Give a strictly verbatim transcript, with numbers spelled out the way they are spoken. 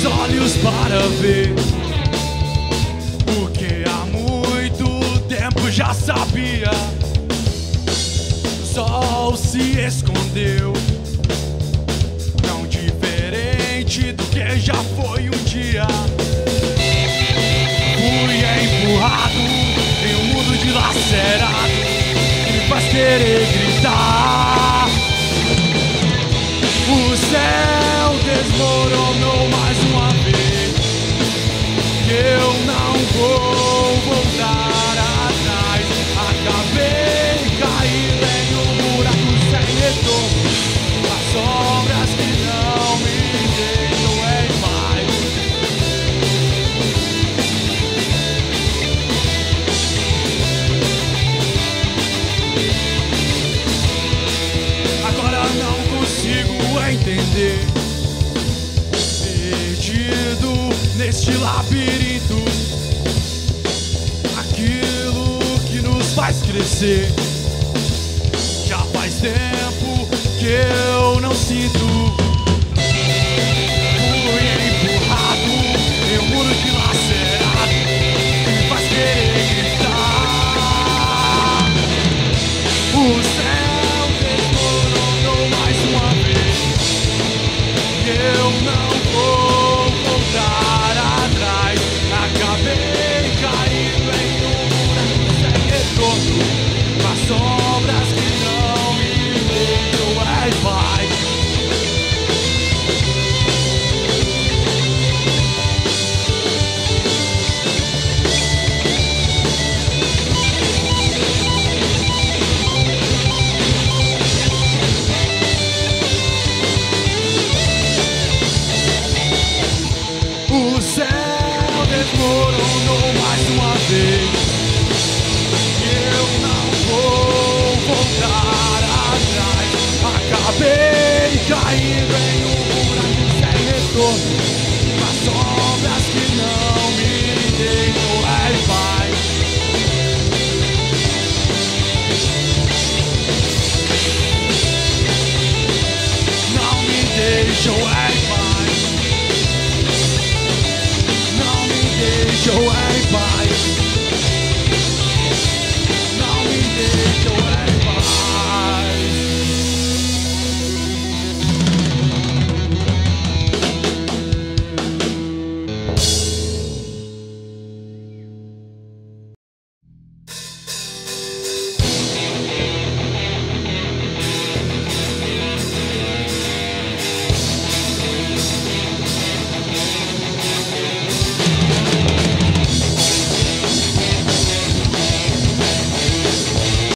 meus olhos para ver o que há muito tempo já sabia. O sol se escondeu, não diferente do que já foi um dia. Fui empurrado em um mundo dilacerado que me faz querer gritar. O céu desmoronou mais uma vez, eu não vou voltar atrás. Acabei caído em um buraco sem retorno, as sombras que não me deixam em paz. Agora não consigo entender, perdido neste labirinto, aquilo que nos faz crescer. Já faz tempo que eu não sinto. Fui empurrado em um muro dilacerado que me faz querer gritar. O céu desmoronou mais uma vez, eu não vou voltar atrás. Acabei caído em um buraco sem retorno, com as sombras que não me deixam em paz. O céu desmoronou mais uma vez, eu não vou voltar atrás. Acabei caindo em um buraco sem retorno, com as sombras que não me deixam em paz. Não me deixam em paz.